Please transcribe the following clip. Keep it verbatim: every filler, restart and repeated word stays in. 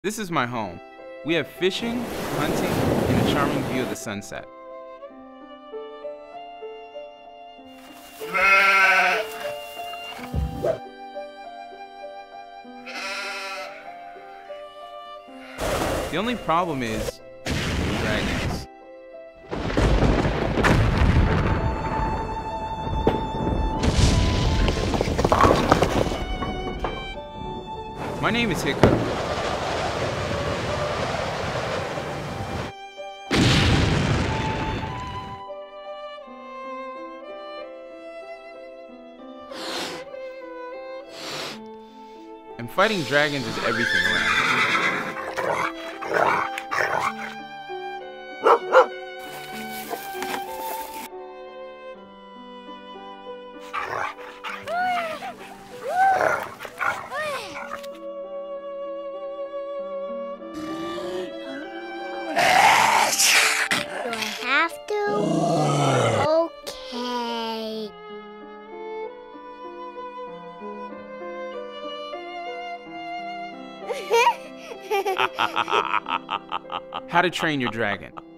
This is my home. We have fishing, hunting, and a charming view of the sunset. The only problem is dragons. My name is Hiccup. And fighting dragons is everything around here. Do I have to? Okay. How to train your dragon.